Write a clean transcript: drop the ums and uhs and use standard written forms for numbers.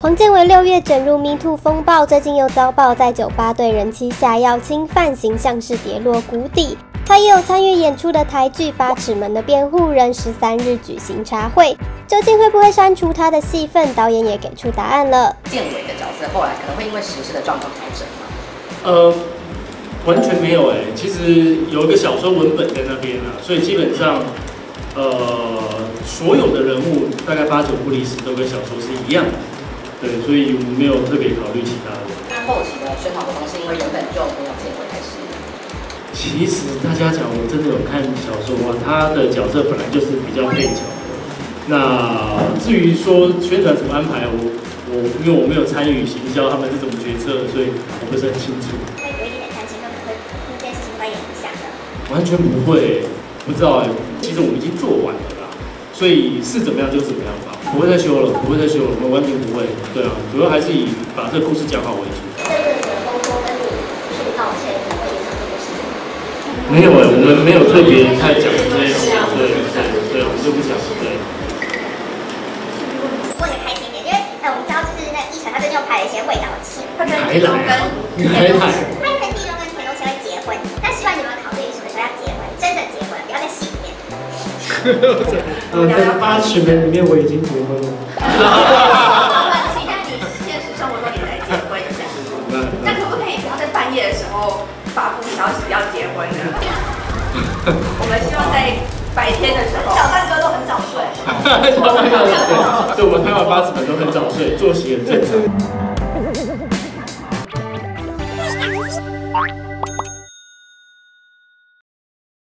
黄建为6月卷入 Me Too 风暴，最近又遭曝在酒吧对人妻下药侵犯，形象是跌落谷底。他也有参与演出的台剧《八尺门的辩护人》13日举行茶会，究竟会不会删除他的戏份？导演也给出答案了。 建伟的角色后来可能会因为实施的状况调整吗？ 完全没有其实有一个小说文本在那边啊，所以基本上所有的人物大概8、9不离10都跟小说是一样的。对，所以我们没有特别考虑其他的。 那后期的宣传活动是因为原本就没有建伟，还是？ 其实大家讲，我真的有看小说啊，他的角色本来就是比较配角的。那至于说宣传怎么安排，因为我没有参与行销，他们是怎么决策，所以我不是很清楚。 会有一点点担心，可能会这件事情会影响的。 完全不会，不知道其实我们已经做完了啦，所以是怎么样就怎么样吧，不会再修了，不会再修了，我们完全不会。对啊，主要还是以把这个故事讲好为主。 这阵子的工作跟你去道歉，会影响这个事情？ 没有我们没有特别太讲这些，对，我们就不讲。对。 问的开心一点，因为我们知道就是那奕晨他最近又拍了一些味道的戏， 还来，还来。 他跟地中跟田东贤会结婚，但希望你们考虑什么时候要结婚，真的结婚，不要在戏里面。 在8尺门里面我已经结婚了。 期待你现实生活中也来结婚一下。那可不可以不要在半夜的时候发布消息要结婚呢？我们希望在白天的时候。小范哥都很早睡。 对，我们拍完8尺门都很早睡，作息很正常。